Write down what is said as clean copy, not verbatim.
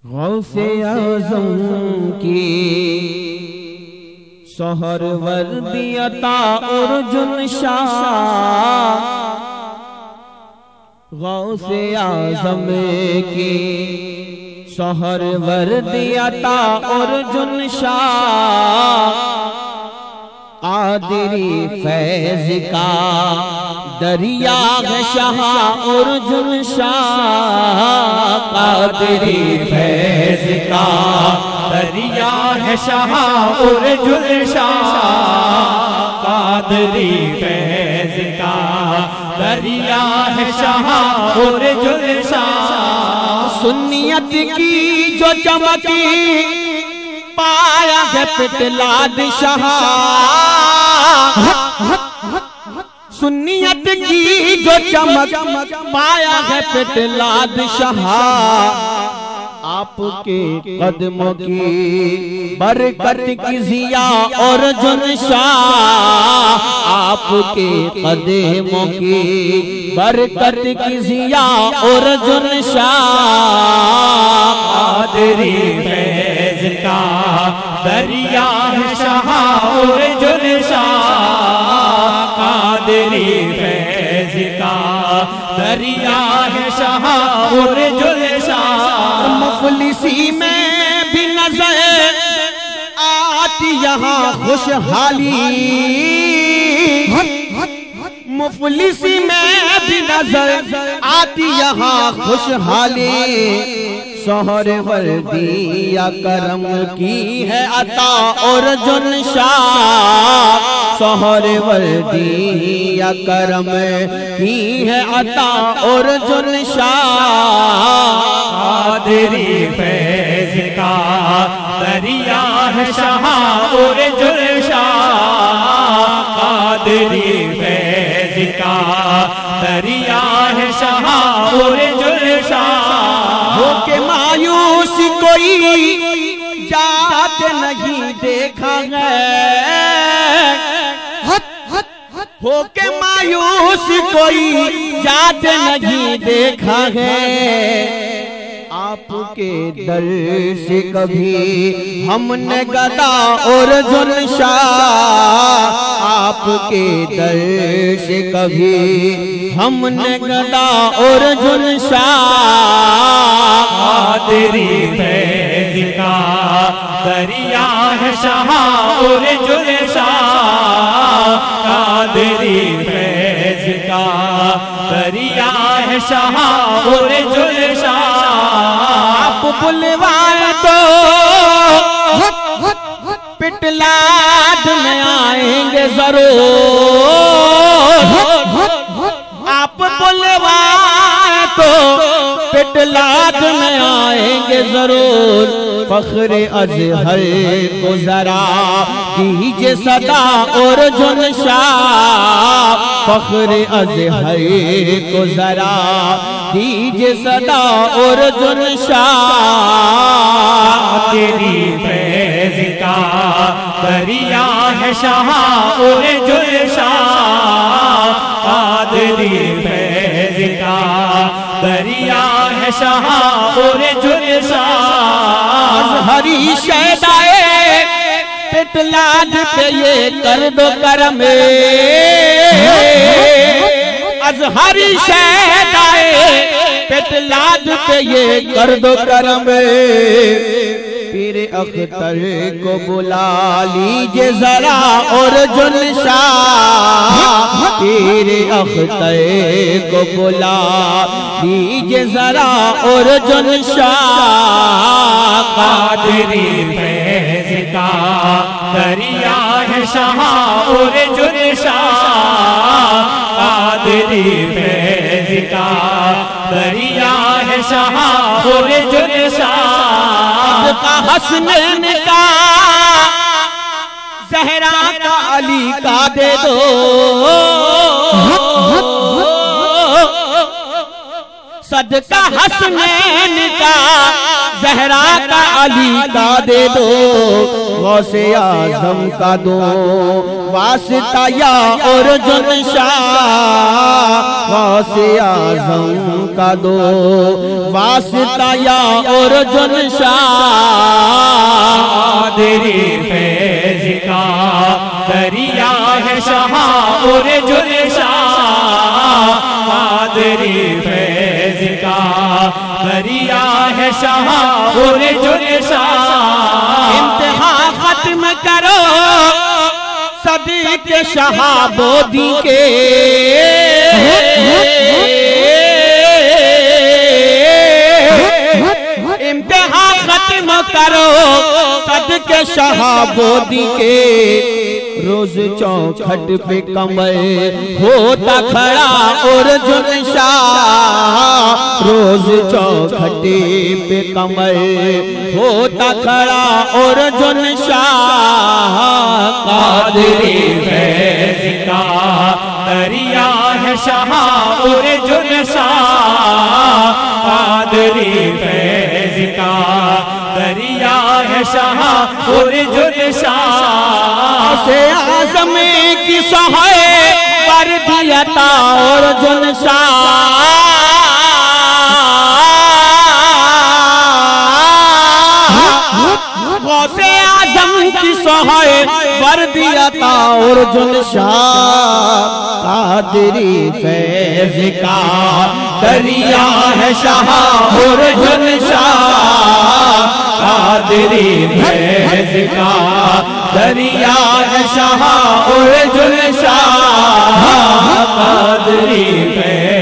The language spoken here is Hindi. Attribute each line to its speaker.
Speaker 1: गौसे आज़म की सहर वर्दी अता अर्जुन शाह, गौसे आज़म की सहर वर्दी अता अर्जुन शाह, कादरी फैज का दरिया है शाह अर्जुन शाह,
Speaker 2: कादरी फैज का दरिया है शाह अर्जुन शाह, कादरी फैज का दरिया है शाह अर्जुन शाह।
Speaker 1: सुन्नियत की जो चमकी पाया है पिटलाद शाह, सुन्नियत की जो चमक पाया है पिटलाद शाह, आपके कदमों की बरकत की जिया अर्जुन शाह, आपके कदमों की बरकत की जिया अर्जुन शाह,
Speaker 2: कादरी फैज का दरिया है शाह अर्जुन शाह, कादरी फैज का दरिया है शाह अर्जुन शाह।
Speaker 1: मुफलिसी में भी नजर आती यहाँ खुशहाली, मुफलिसी में भी नजर आती यहाँ खुशहाली, सहर वर्दी या करम की है अता अर्जुन शाह, सहर वर्दी या करम की है अता अर्जुन शाह,
Speaker 2: कादरी फैज का दरिया है शाह अर्जुन शाह, कादरी फैज का दरिया है शाह अर्जुन शाह।
Speaker 1: होके मायूस कोई जात नहीं देखा है, होके मायूस कोई जात नहीं देखा है, आपके दर से कभी हमने गदा अर्जुन शाह, आपके दर से कभी हमने गदा अर्जुन शाह,
Speaker 2: कादरी फैज का दरिया है शाह अर्जुन शाह, कादरी फैज का दरिया है शाह अर्जुन शाह।
Speaker 1: आप बुलवाए तो पिटलाद में आएंगे जरूर, आप बुलवाए तो पिटलाद में आएंगे जरूर, फख्र अजहर को जरा दीजिए सदा अर्जुन शाह, फख्र अजहर को जरा दीजिए सदा अर्जुन शाह,
Speaker 2: तेरी फैज का दरिया है शाह अर्जुन शाह, कादरी फैज का दरिया है शाह अर्जुन शाह।
Speaker 1: हरी शैदाए पिटलाद पे ये कर दो करम, अजहरी शैदाए पिटलाद पे ये कर दो करम, पीर अख्तर को बुला लीजिए जरा अर्जुन शाह, पीर अख्तर को बुला लीजिए जरा अर्जुन शाह,
Speaker 2: कादरी फैज का दरिया है शाह अर्जुन शाह, कादरी फैज का दरिया है शाह अर्जुन शाह।
Speaker 1: का हसनैन का जहरा का अली का दे दो, सदका हसनैन का जहरा का अली का दे दो, गौसे आजम का दो वास्ता या अर्जुन शाह, गौसे आजम का दो वास्ता या अर्जुन शाह।
Speaker 2: कादरी फैज़ का दरिया है शाह अर्जुन शाह, कादरी फैज़ का दरिया है शाह अर्जुन शाह।
Speaker 1: इंतहा खत्म करो सदी के शहाबोदी के, इंतहा खत्म करो सद के शहाबोदी के। रोज चौखट पे कमर होता खड़ा अर्जुन शाह, रोज चौखटे पे कमर होता खड़ा अर्जुन शाह।
Speaker 2: कादरी फैज़ का दरिया है शाह अर्जुन शाह, कादरी फैज़ का दरिया है शाह अर्जुन शाह।
Speaker 1: से आज़म की सहाय पर दिया था अर्जुन शाह, गौसे आज़म की सहाय पर दिया था अर्जुन शाह। कादरी फैज़ का दरिया है शाह अर्जुन शाह, कादरी फैज़ का दरिया है शाह अर्जुन शाह, कादरी फैज़